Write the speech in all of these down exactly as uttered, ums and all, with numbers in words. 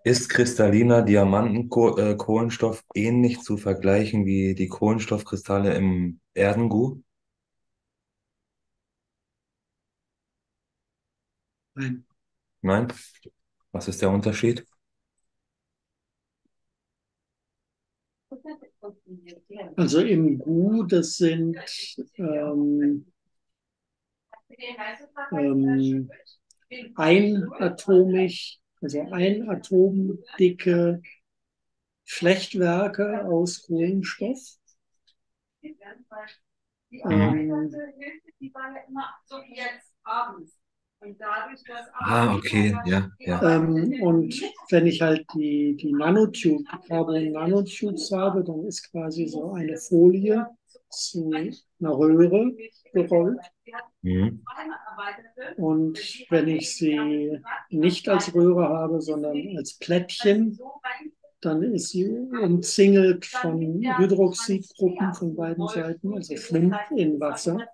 Ist kristalliner Diamantenkohlenstoff ähnlich zu vergleichen wie die Kohlenstoffkristalle im Erdengu? Nein. Nein? Was ist der Unterschied? Also im Gu, das sind ähm, ähm, einatomig, also einatomdicke Flechtwerke aus Kohlenstoff. Mhm. Ähm, Ah, okay, ja, ja. ähm, und wenn ich halt die, die Nanotube, die Carbon Nanotubes habe, dann ist quasi so eine Folie zu einer Röhre gerollt. Mhm. Und wenn ich sie nicht als Röhre habe, sondern als Plättchen, dann ist sie umzingelt von Hydroxidgruppen von beiden Seiten, also schwimmt in Wasser.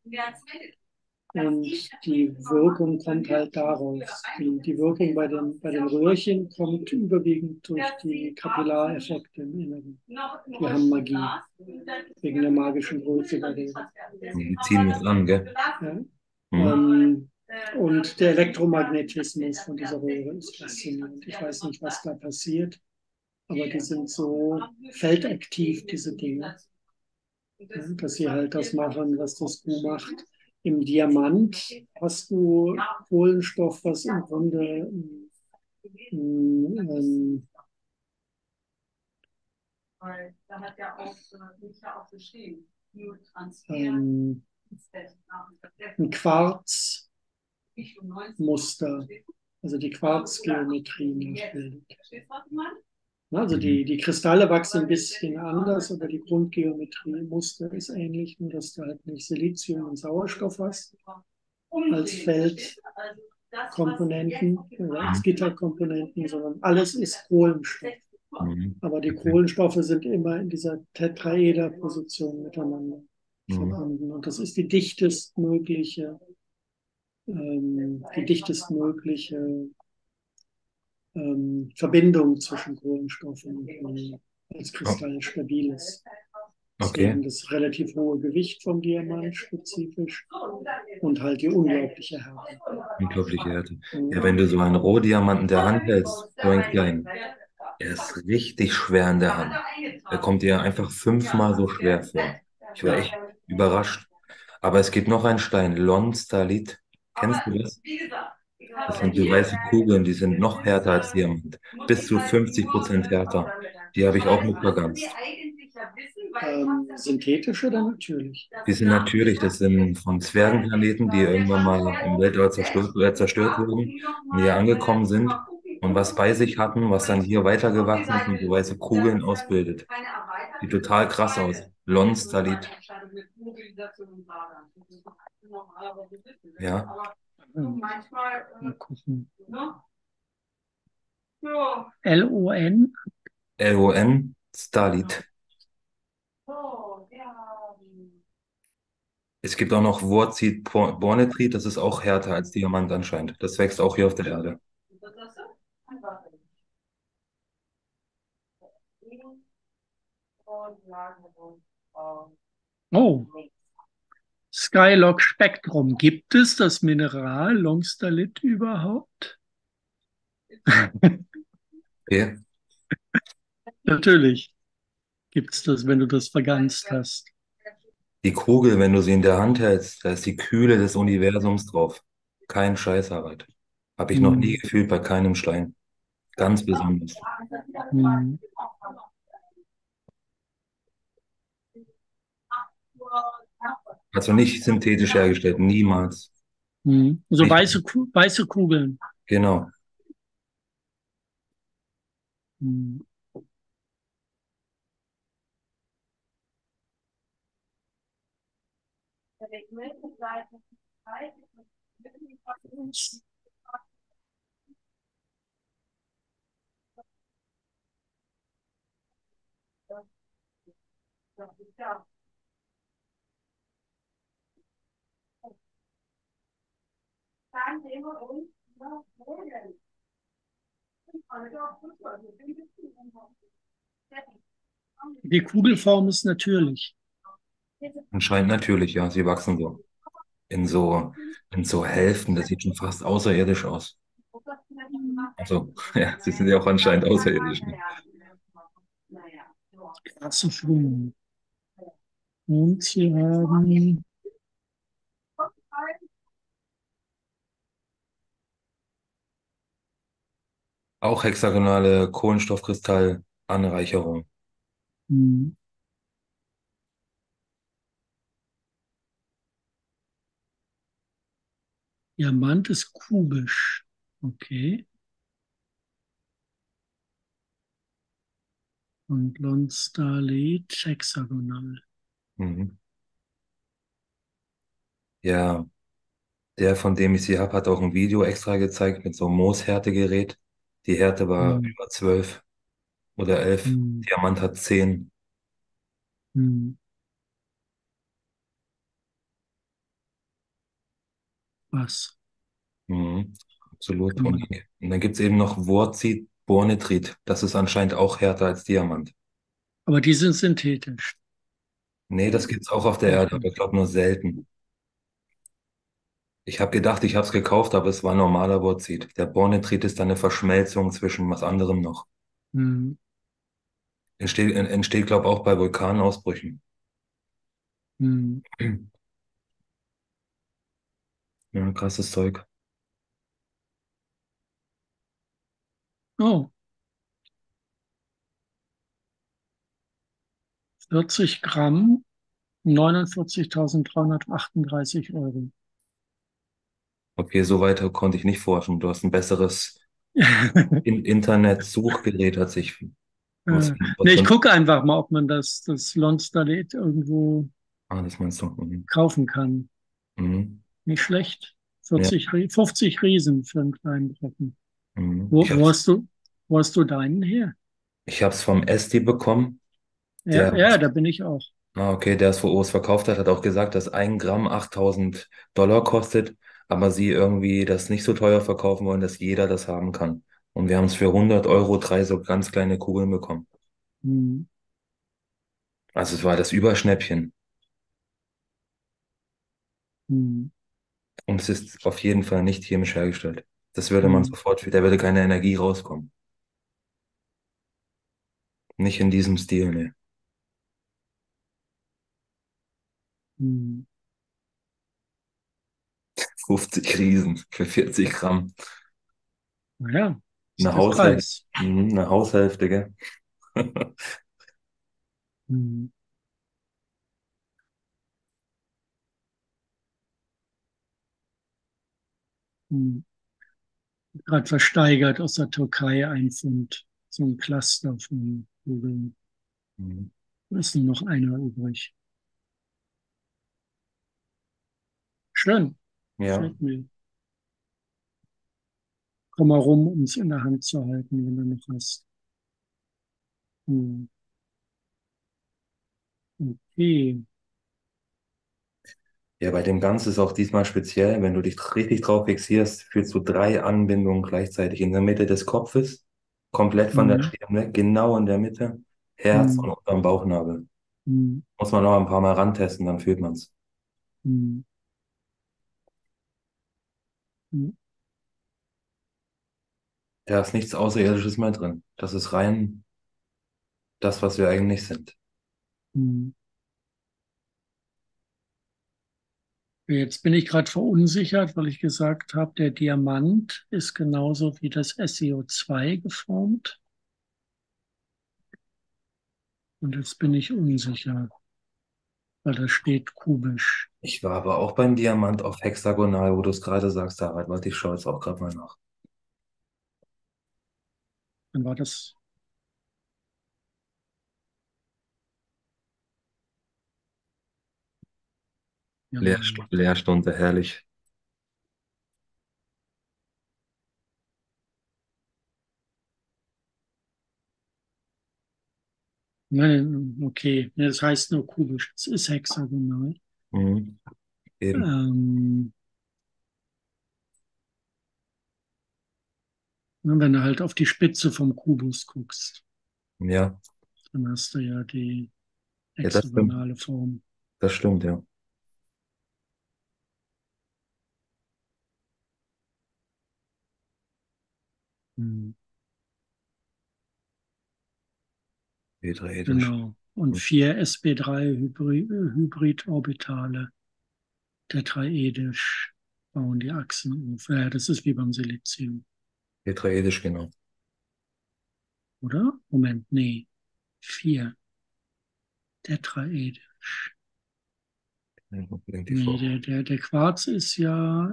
Und die Wirkung kommt halt daraus. Die, die Wirkung bei den, bei den Röhrchen kommt überwiegend durch die Kapillareffekte im Inneren. Die haben Magie, wegen der magischen Größe der Röhre. Die ziehen was an, gell? Ja? Mhm. Ähm, und der Elektromagnetismus von dieser Röhre ist faszinierend. Ich weiß nicht, was da passiert, aber die sind so feldaktiv, diese Dinge, ja, dass sie halt das machen, was das Gu macht. Im Diamant hast du Kohlenstoff, was im Grunde ähm, ähm, ein Quarzmuster, also die Quarzgeometrie nachbildet. Also Mhm. die, die Kristalle wachsen ein bisschen anders, aber die Grundgeometrie, Muster ist ähnlich, nur dass du halt nicht Silizium und Sauerstoff hast als Feldkomponenten oder als Mhm. Gitterkomponenten, sondern alles ist Kohlenstoff. Mhm. Aber die Okay. Kohlenstoffe sind immer in dieser Tetraederposition miteinander Mhm. verbunden. Und das ist die dichtestmögliche, ähm, die dichtestmögliche ähm, Verbindung zwischen Kohlenstoffen und als Oh, Kristall stabil ist. okay. Deswegen das relativ hohe Gewicht vom Diamant spezifisch und halt die unglaubliche Härte. Unglaubliche Härte. Ja, wenn Mhm. du so einen Rohdiamanten in der Hand hältst, so einen kleinen, er ist richtig schwer in der Hand. Er kommt dir einfach fünfmal so schwer vor. Ich war echt überrascht. Aber es gibt noch einen Stein, Lonstalit. Kennst du das? Das sind so weiße Kugeln, die sind noch härter als Diamant. Bis zu fünfzig Prozent härter. Die habe ich auch mit verganzt. Ähm, synthetisch oder natürlich? Die sind natürlich, das sind von Zwergenplaneten, die irgendwann mal im Weltall zerstört, äh, zerstört wurden und hier angekommen sind und was bei sich hatten, was dann hier weitergewachsen ist und so weiße Kugeln ausbildet. Sieht total krass aus. Lonstalit. Ja. Hm. Mal gucken. L O N. L O N, Stalit. Es gibt auch noch Wurtzit Bornetrit, das ist auch härter als Diamant anscheinend. Das wächst auch hier auf der Erde. Oh, Skylock Spektrum. Gibt es das Mineral Longstalit überhaupt? Okay. Natürlich gibt es das, wenn du das verganzt hast. Die Kugel, wenn du sie in der Hand hältst, da ist die Kühle des Universums drauf. Kein Scheiß, Harald. Habe ich noch nie Hm. gefühlt bei keinem Stein. Ganz besonders. Hm. Also nicht synthetisch hergestellt, niemals. Hm. So Nicht. weiße, Ku- weiße Kugeln. Genau. Hm. Die Kugelform ist natürlich. Anscheinend natürlich, ja. Sie wachsen so in so, in so Hälften. Das sieht schon fast außerirdisch aus. Also, ja, sie sind ja auch anscheinend außerirdisch. Ne? Krasse Schwingung. Und sie haben, Auch hexagonale Kohlenstoffkristallanreicherung. hm, Diamant ist kubisch. Okay. Und Lonsdaleet hexagonal. Mhm. Ja, der, von dem ich sie habe, hat auch ein Video extra gezeigt mit so einem Mooshärtegerät. Die Härte war Hm, über zwölf oder elf. hm, Diamant hat zehn. hm. Was Mhm. Absolut. kann Und, man? und dann gibt es eben noch Wurtzit, Bornitrit. Das ist anscheinend auch härter als Diamant. Aber die sind synthetisch. Nee, das gibt's auch auf der Erde, aber Okay. ich glaube nur selten. Ich habe gedacht, ich habe es gekauft, aber es war normaler Wurtzit. Der Bornitrit ist dann eine Verschmelzung zwischen was anderem noch. Hm, Entsteht, entsteht glaube ich, auch bei Vulkanausbrüchen. hm. Ja, krasses Zeug. Oh, vierzig Gramm, neunundvierzigtausenddreihundertachtunddreißig Euro. Okay, so weiter konnte ich nicht forschen. Du hast ein besseres In Internet-Suchgerät als ich. Was, Äh, was nee, ich für ein... gucke einfach mal, ob man das, das Lonsdaleet irgendwo Ah, das meinst du. Mhm. kaufen kann. Mhm. Nicht schlecht. Ja. vierzig, Rie- fünfzig Riesen für einen kleinen Brocken. Mhm. Ich Wo, wo hab's, hast du, wo hast du deinen her? ich hab's vom Esti bekommen. Ja, Der, ja, da bin ich auch. ah, okay, der es vor Urs verkauft hat, hat auch gesagt, dass ein Gramm achttausend Dollar kostet, aber sie irgendwie das nicht so teuer verkaufen wollen, dass jeder das haben kann. Und wir haben es für hundert Euro drei so ganz kleine Kugeln bekommen. Hm, Also es war das Überschnäppchen. hm, Und es ist auf jeden Fall nicht chemisch hergestellt. Das würde man hm, sofort, da würde keine Energie rauskommen. Nicht in diesem Stil, ne. hm. fünfzig Riesen für vierzig Gramm. Naja, ist Eine der Haushälfte. Preis. Mhm, eine Haushälfte, gell? Hm, hm. Gerade versteigert aus der Türkei ein Pfund. So ein Cluster von Kugeln. Mhm. Da ist nur noch einer übrig. Schön. Ja, Gefällt mir. Komm mal rum, um es in der Hand zu halten, wenn du noch hast. Hm. Okay. ja, bei dem Ganzen ist auch diesmal speziell, wenn du dich richtig drauf fixierst, fühlst du drei Anbindungen gleichzeitig in der Mitte des Kopfes, komplett von der Hm, Stirn weg, genau in der Mitte, Herz hm, und unterm Bauchnabel. hm, Muss man noch ein paar Mal rantesten, dann fühlt man's. hm, hm, Da ist nichts Außerirdisches mehr drin. Das ist rein das, was wir eigentlich sind. hm. Jetzt bin ich gerade verunsichert, weil ich gesagt habe, der Diamant ist genauso wie das S i O zwei geformt. Und jetzt bin ich unsicher, weil da steht kubisch. Ich war aber auch beim Diamant auf Hexagonal, wo du es gerade sagst, Harald. Warte, ich schaue jetzt auch gerade mal nach. Dann war das, Lehrst jawohl. Lehrstunde, herrlich. Nein, okay, ja, das heißt nur kubisch. Es ist hexagonal. Mhm. Eben. Ähm, Ne, wenn du halt auf die Spitze vom Kubus guckst, Ja, dann hast du ja die ja, das stimmt. hexagonale Form. Das stimmt, ja. Hm, Tetraeder. genau. Und vier S p drei Hybrid, Hybridorbitale tetraedisch bauen die Achsen auf. Ja, das ist wie beim Silizium, Tetraedisch, genau. oder? Moment, nee. Vier tetraedisch. Unbedingt die Nee, Form. der, der, der Quarz ist ja,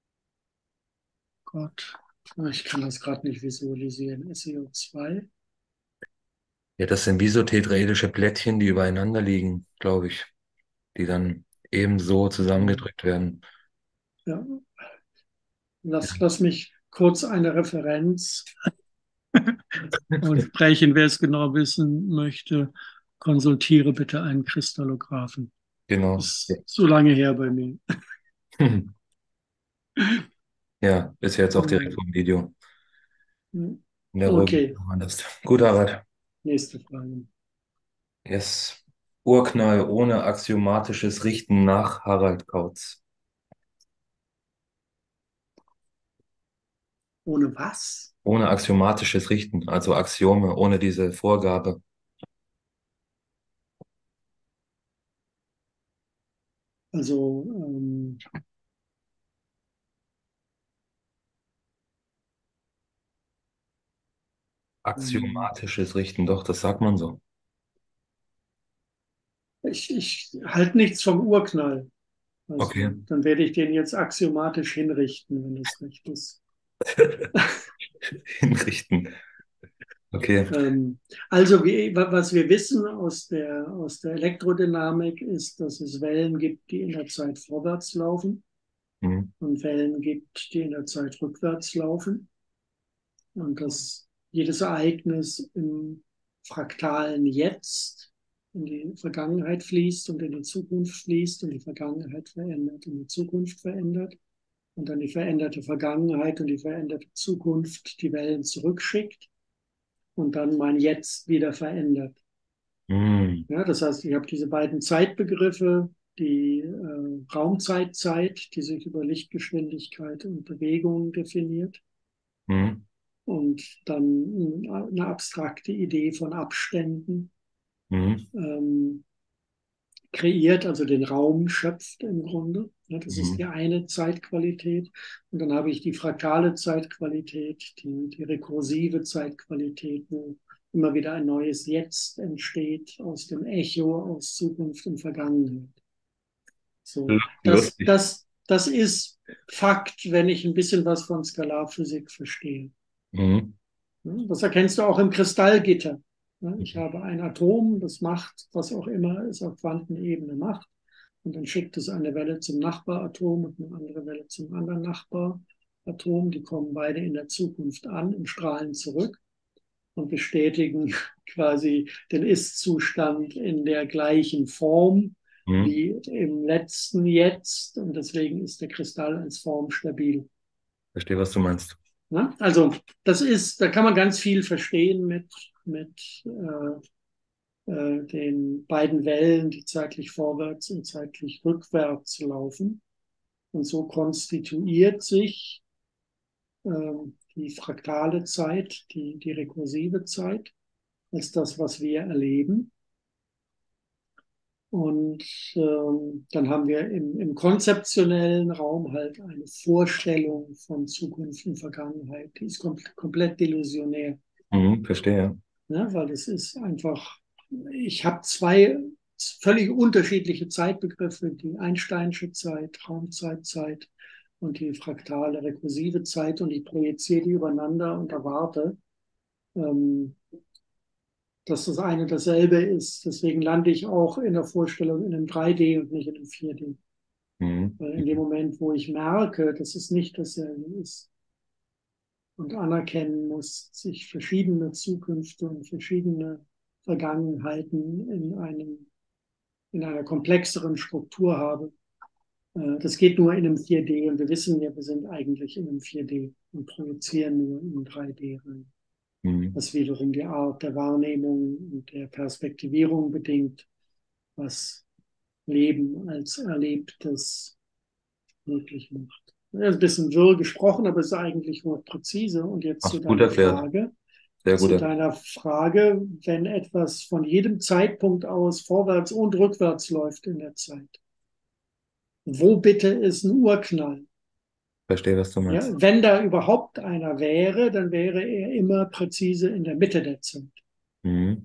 Gott, ich kann das gerade nicht visualisieren. S e o zwei. Ja, das sind wie so tetraedische Plättchen, die übereinander liegen, glaube ich, die dann ebenso Hm, zusammengedrückt werden. ja, Ja. lass, lass mich kurz eine Referenz aussprechen. Wer es genau wissen möchte, konsultiere bitte einen Kristallographen. Genau. Ja. Ist so lange her bei mir. Ja, ist ja jetzt auch direkt Hm, vom Video. hm. In der Ruhe Okay, anders. Gut, Harald. nächste Frage. Yes. Urknall ohne axiomatisches Richten nach Harald Kautz. Ohne was? Ohne axiomatisches Richten, also Axiome, ohne diese Vorgabe. Also, ähm, ähm, Axiomatisches Richten, doch, das sagt man so. ich, ich halte nichts vom Urknall. Okay. Also, dann werde ich den jetzt axiomatisch hinrichten, wenn das recht ist. Hinrichten. Okay. Ähm, also, wie, was wir wissen aus der, aus der Elektrodynamik ist, dass es Wellen gibt, die in der Zeit vorwärts laufen Mhm. und Wellen gibt, die in der Zeit rückwärts laufen. Und dass jedes Ereignis im fraktalen Jetzt in die Vergangenheit fließt und in die Zukunft fließt und die Vergangenheit verändert und die Zukunft verändert und dann die veränderte Vergangenheit und die veränderte Zukunft die Wellen zurückschickt und dann mein Jetzt wieder verändert. Mhm. Ja, das heißt, ich habe diese beiden Zeitbegriffe, die äh, Raumzeitzeit, die sich über Lichtgeschwindigkeit und Bewegung definiert, Mhm. und dann eine abstrakte Idee von Abständen Mhm. ähm, kreiert, also den Raum schöpft im Grunde. Ja, das ist die Mhm. eine Zeitqualität. Und dann habe ich die fraktale Zeitqualität, die, die rekursive Zeitqualität, wo immer wieder ein neues Jetzt entsteht aus dem Echo aus Zukunft und Vergangenheit. So, das, Lustig. das, das ist Fakt, wenn ich ein bisschen was von Skalarphysik verstehe. Mhm. Das erkennst du auch im Kristallgitter. Ich habe ein Atom, das macht, was auch immer es auf Quantenebene macht. Und dann schickt es eine Welle zum Nachbaratom und eine andere Welle zum anderen Nachbaratom. Die kommen beide in der Zukunft an und strahlen zurück und bestätigen quasi den Ist-Zustand in der gleichen Form Mhm. wie im letzten Jetzt. Und deswegen ist der Kristall als Form stabil. Verstehe, was du meinst. Ne? Also das ist, da kann man ganz viel verstehen mit, mit äh, äh, den beiden Wellen, die zeitlich vorwärts und zeitlich rückwärts laufen. Und so konstituiert sich äh, die fraktale Zeit, die, die rekursive Zeit, als das, was wir erleben. Und ähm, dann haben wir im, im konzeptionellen Raum halt eine Vorstellung von Zukunft und Vergangenheit, die ist kom komplett delusionär. Mhm. Verstehe. Ne? Weil es ist einfach, ich habe zwei völlig unterschiedliche Zeitbegriffe, die Einsteinsche Zeit, Raumzeitzeit und die fraktale rekursive Zeit, und ich projiziere die übereinander und erwarte, ähm, dass das eine dasselbe ist. Deswegen lande ich auch in der Vorstellung in einem drei D und nicht in einem vier D. Mhm. Weil in dem Moment, wo ich merke, dass es nicht dasselbe ist und anerkennen muss, dass ich verschiedene Zukünfte und verschiedene Vergangenheiten in einem, in einer komplexeren Struktur habe, Äh, das geht nur in einem vier D und wir wissen ja, wir sind eigentlich in einem vier D und projizieren nur in drei D rein. Mhm. Was wiederum die Art der Wahrnehmung und der Perspektivierung bedingt, was Leben als Erlebtes möglich macht. Das ist ein bisschen wirr gesprochen, aber es ist eigentlich nur präzise. Und jetzt zu Hast gut deiner erklärt. Frage. Sehr gut Zu erklärt. deiner Frage, wenn etwas von jedem Zeitpunkt aus vorwärts und rückwärts läuft in der Zeit. Wo bitte ist ein Urknall? Verstehe, was du Ja, meinst. wenn da überhaupt einer wäre, dann wäre er immer präzise in der Mitte der Zeit. Mhm.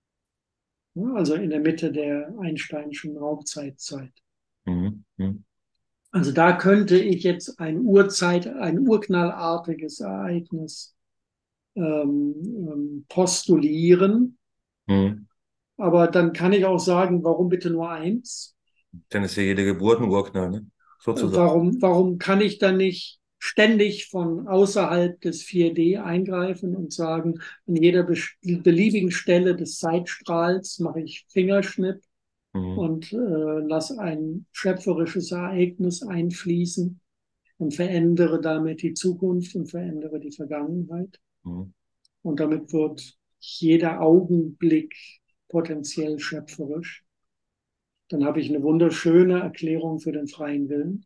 Ja, also in der Mitte der Einsteinschen Raumzeitzeit. Mhm. Mhm. Also da könnte ich jetzt ein Urzeit, ein urknallartiges Ereignis ähm, ähm, postulieren. Mhm. Aber dann kann ich auch sagen, warum bitte nur eins? Dann ist ja jede Geburt ein Urknall, ne? Äh, Sozusagen. Warum, warum kann ich dann nicht ständig von außerhalb des vier D eingreifen und sagen, an jeder beliebigen Stelle des Zeitstrahls mache ich Fingerschnipp Mhm. und äh, lasse ein schöpferisches Ereignis einfließen und verändere damit die Zukunft und verändere die Vergangenheit. Mhm. Und damit wird jeder Augenblick potenziell schöpferisch. Dann habe ich eine wunderschöne Erklärung für den freien Willen.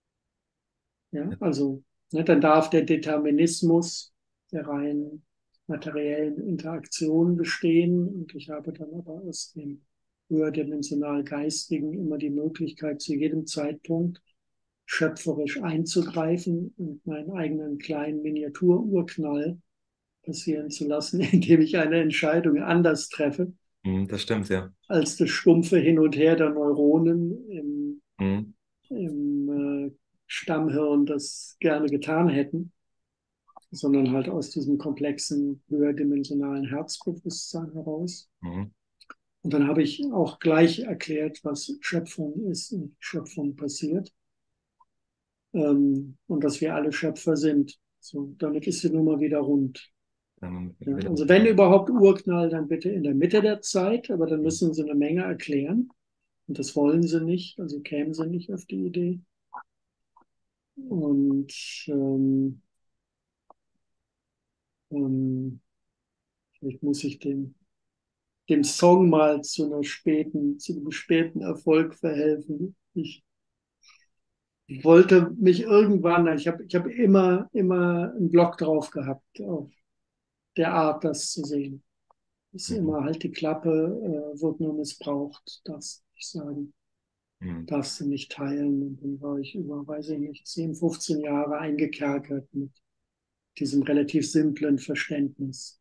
Ja, also ne, dann darf der Determinismus der rein materiellen Interaktion bestehen. Und ich habe dann aber aus dem höherdimensional Geistigen immer die Möglichkeit, zu jedem Zeitpunkt schöpferisch einzugreifen und meinen eigenen kleinen Miniatururknall passieren zu lassen, indem ich eine Entscheidung anders treffe, Mhm. Das stimmt, ja. als das stumpfe Hin und Her der Neuronen im, Mhm. im äh, Stammhirn das gerne getan hätten, sondern halt aus diesem komplexen, höherdimensionalen Herzbewusstsein heraus. Mhm. Und dann habe ich auch gleich erklärt, was Schöpfung ist und Schöpfung passiert. Ähm, und dass wir alle Schöpfer sind. So, damit ist die Nummer wieder rund. Dann Ja, wieder. also wenn überhaupt Urknall, dann bitte in der Mitte der Zeit, aber dann müssen sie eine Menge erklären. Und das wollen sie nicht, also kämen sie nicht auf die Idee. Und ähm, ähm, vielleicht muss ich dem, dem Song mal zu einer späten, zu einem späten Erfolg verhelfen. Ich wollte mich irgendwann, ich habe ich hab immer, immer einen Block drauf gehabt, auf der Art, das zu sehen. Ist Mhm. immer halt die Klappe, äh, wird nur missbraucht, das ich sagen, Mhm. darfst du nicht teilen. Und dann war ich über, weiß ich nicht, zehn, fünfzehn Jahre eingekerkert mit diesem relativ simplen Verständnis.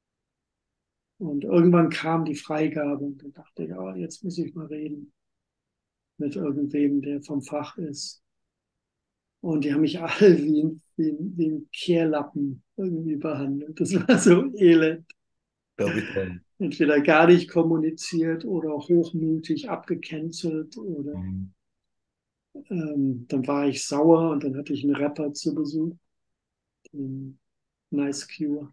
Und irgendwann kam die Freigabe und dann dachte ich, ja, jetzt muss ich mal reden mit irgendwem, der vom Fach ist. Und die haben mich alle wie ein, wie ein, wie ein Kehrlappen irgendwie behandelt. Das war so elend. Glaube ich auch. Entweder gar nicht kommuniziert oder hochmütig abgecancelt oder Mhm. ähm, dann war ich sauer und dann hatte ich einen Rapper zu Besuch, den Nice Cure.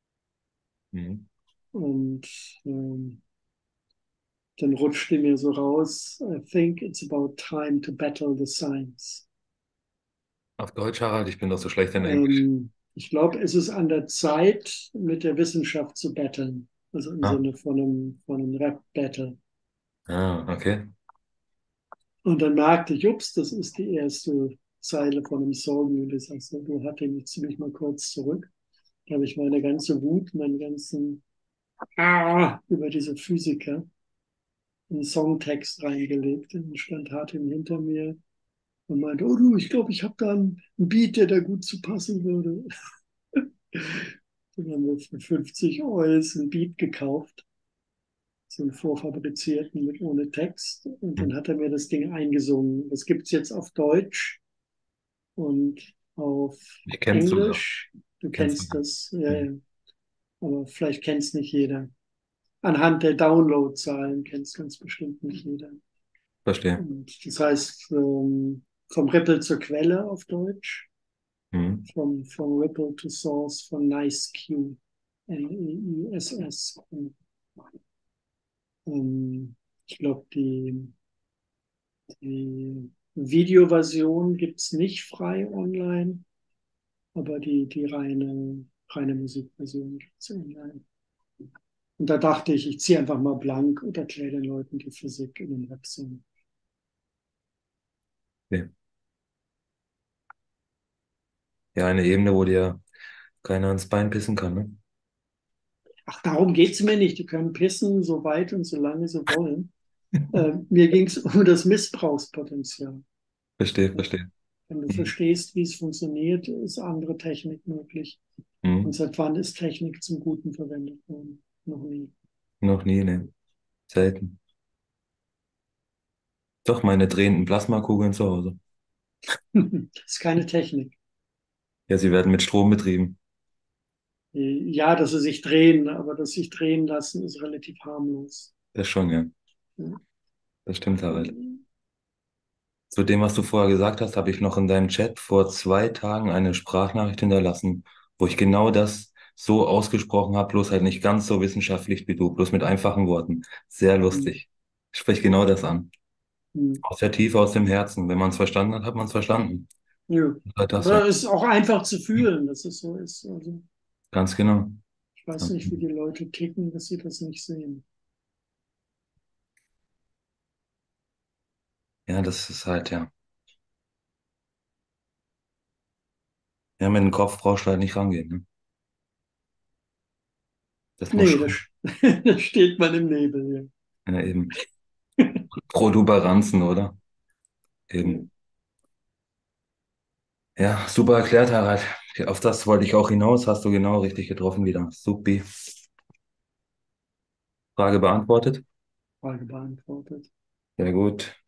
Mhm. Und ähm, dann rutschte mir so raus, I think it's about time to battle the science. Auf Deutsch, Harald, ich bin doch so schlecht in Englisch. Ähm, ich glaube, es ist an der Zeit, mit der Wissenschaft zu battlen. Also im Ah, Sinne von einem, von einem Rap-Battle. ah, okay. Und dann merkte ich, ups, das ist die erste Zeile von einem Song. Und ich sage so, du hatte mich ziemlich mal kurz zurück. Da habe ich meine ganze Wut, meinen ganzen Ah über diese Physiker in den Songtext reingelegt. Und dann stand Hartin hinter mir und meinte, oh du, ich glaube, ich habe da einen, einen Beat, der da gut zu passen würde. Dann haben wir für fünfzig Euro einen Beat gekauft, so einen vorfabrizierten mit ohne Text. Und dann Mhm. hat er mir das Ding eingesungen. Das gibt es jetzt auf Deutsch und auf Ich kenn's sogar. Englisch. Du Kenn's kennst sogar. das, ja, Mhm. ja. Aber vielleicht kennt es nicht jeder. Anhand der Downloadzahlen kennt es ganz bestimmt nicht jeder. Verstehe. Und das heißt, ähm, vom Ripple zur Quelle auf Deutsch, Mhm. vom, vom Ripple to Source von NiceQ, N E I S S. Ähm, ich glaube, die, die Videoversion gibt es nicht frei online, aber die, die reine, reine Musikversion gibt es online. Und da dachte ich, ich ziehe einfach mal blank und erkläre den Leuten die Physik in den Websingen. Okay. Ja, eine Ebene, wo dir keiner ans Bein pissen kann, ne? Ach, darum geht es mir nicht. Die können pissen, so weit und so lange sie wollen. Äh, mir ging es um das Missbrauchspotenzial. Verstehe, verstehe. Wenn du Mhm. verstehst, wie es funktioniert, ist andere Technik möglich. Und Mhm. seit wann ist Technik zum Guten verwendet worden? Noch nie. Noch nie, ne? Selten. Doch, meine drehenden Plasmakugeln zu Hause. Das ist keine Technik. Ja, sie werden mit Strom betrieben. Ja, dass sie sich drehen, aber das sich drehen lassen ist relativ harmlos. Das schon, ja. Ja. Das stimmt, Harald. Zu dem, was du vorher gesagt hast, habe ich noch in deinem Chat vor zwei Tagen eine Sprachnachricht hinterlassen, wo ich genau das so ausgesprochen habe, bloß halt nicht ganz so wissenschaftlich wie du, bloß mit einfachen Worten. Sehr Hm, lustig. Ich spreche genau das an. hm. Aus der Tiefe, aus dem Herzen. Wenn man es verstanden hat, hat man es verstanden. Ja. Und halt das so. Aber es ist auch einfach zu fühlen, dass es so ist. Also, Ganz genau. ich weiß Ganz nicht, wie genau. die Leute ticken, dass sie das nicht sehen. Ja, das ist halt, ja. Ja, mit dem Kopf brauchst du halt nicht rangehen, ne? Das muss Nee, da, schon. da steht man im Nebel Ja, eben. hier. Protuberanzen, oder? Ja. Eben. Ja, super erklärt, Harald. Auf das wollte ich auch hinaus. Hast du genau richtig getroffen wieder. Supi. Frage beantwortet. Frage beantwortet. Sehr gut.